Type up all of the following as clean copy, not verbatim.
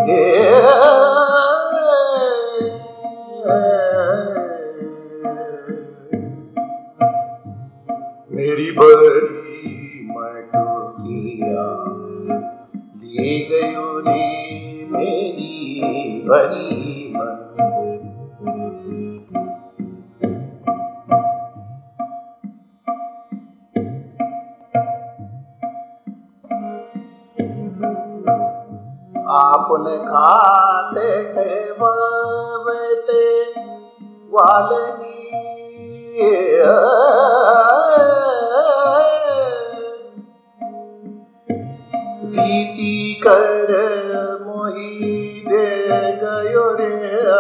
मेरी बड़ी मटकिया ले गयो रे मेरी भरी मन। आपने खाते थे बवते वालनी रीति कर मोही दे गयो रे।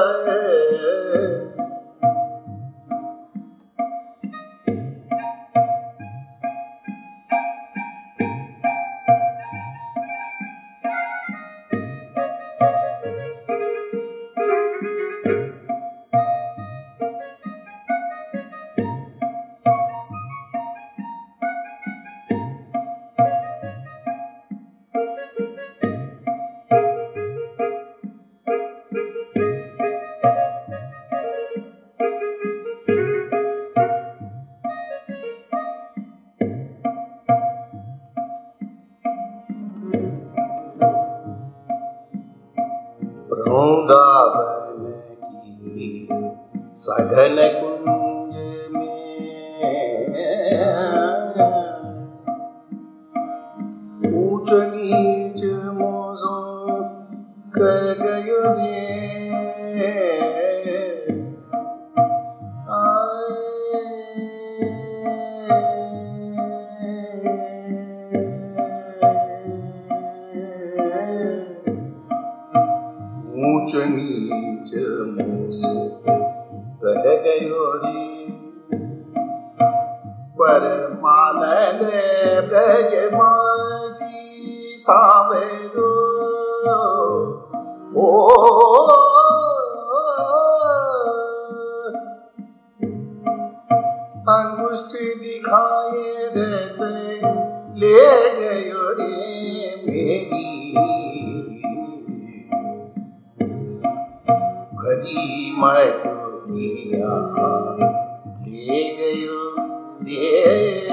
वृंदावन की सघन कुंज में ऊंच नीच मोसो कर गयो रे। ऊंच नीच मोसो कह गयो रे। पर मानद ब्रजवासी सावरो ओ अंगुष्ठ दिखाए जैसे ले गयो रे मेरी भरी मटकिया ले गयो रे।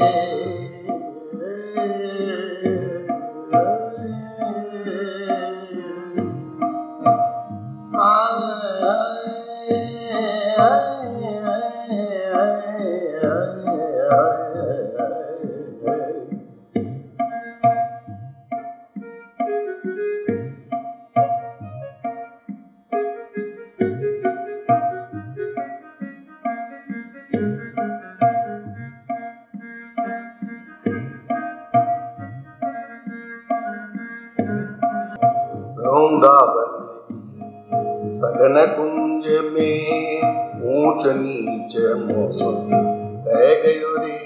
वृंदावन सघन कुंज में ऊंच नीच मोसो कह गयो रे।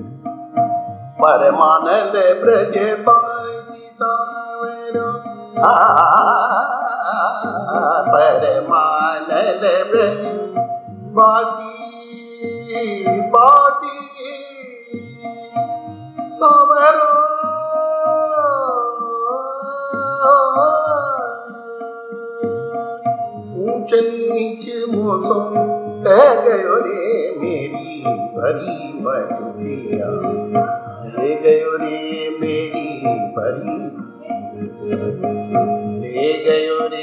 परमानंद ब्रजवासी सावरो परमानंद ब्रजवासी बासी सावरो ऊंच नीच मोसो कह गयो रे मेरी भरी मटकिया ले गयो रे मेरी भरी ले गयो रे।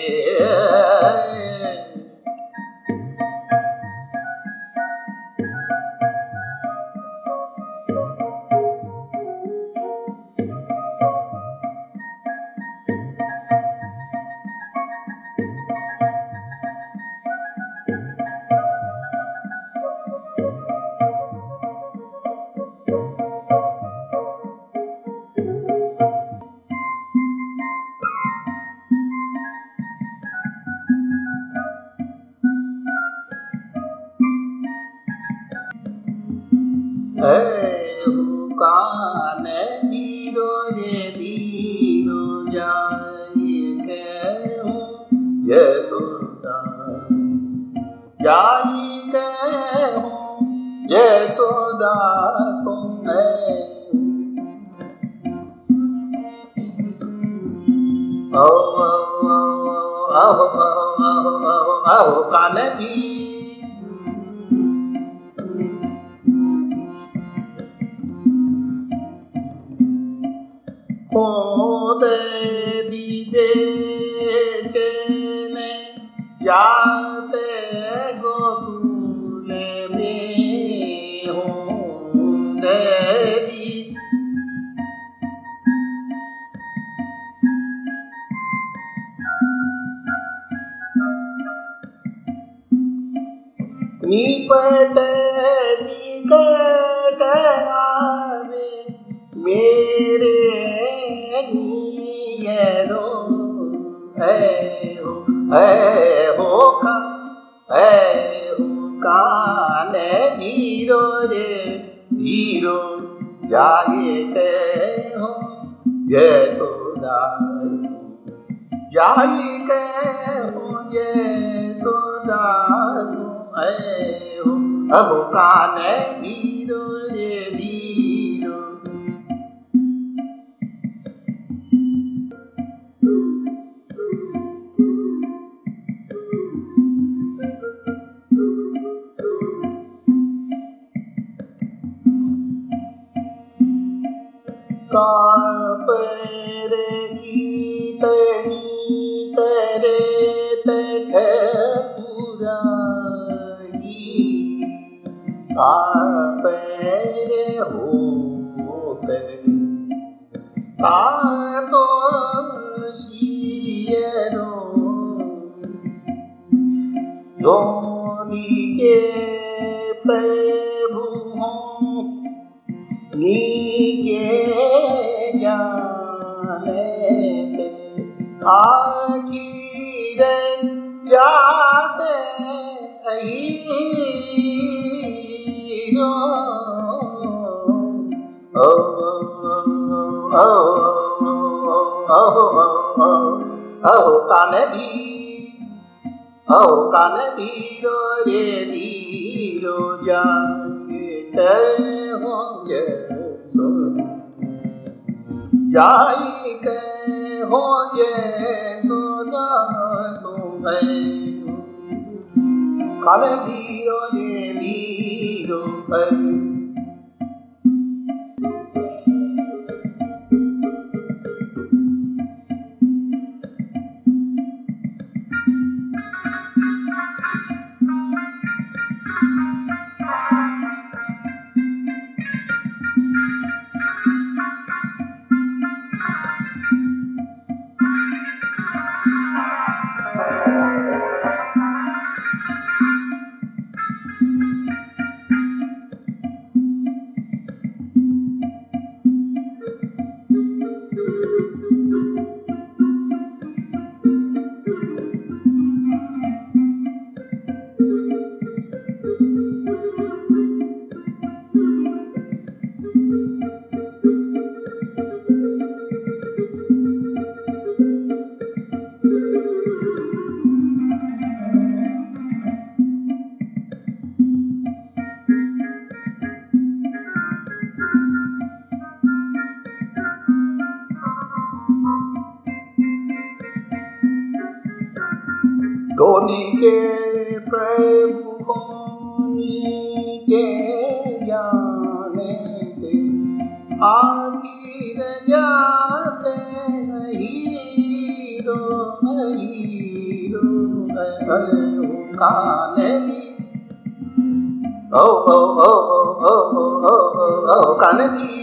कान धीरो रे धीरो जाए कहूँ यशोदास जाई कहूँ यशोदास ओ अहो कान दी होदे दीदे चले जाते गोकुल में होदे दी निपट निकट आवे मेरे नियरो है हो कान धीरो रे धीरो जाए कहो जसोदा जाए कहो जसोदा अहो कान धीरो रे धीरो कापरे तनी तरे तठ पुराई कापरे होते तो शियरो धोनी के प्रभु हों नीके जाने ते आखिर जाते हीरो कान धीरो रे धीरो जाए हो जाई कहो जसोदा कान धीरो रे धीरो धोनी के प्रभु होनी के जाने ते आखिर जाते हीरो कान दी कान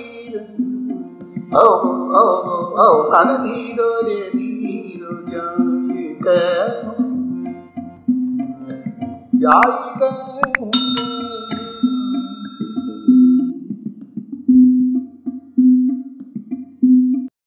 धीरो रे धीरो जाए कहो जाई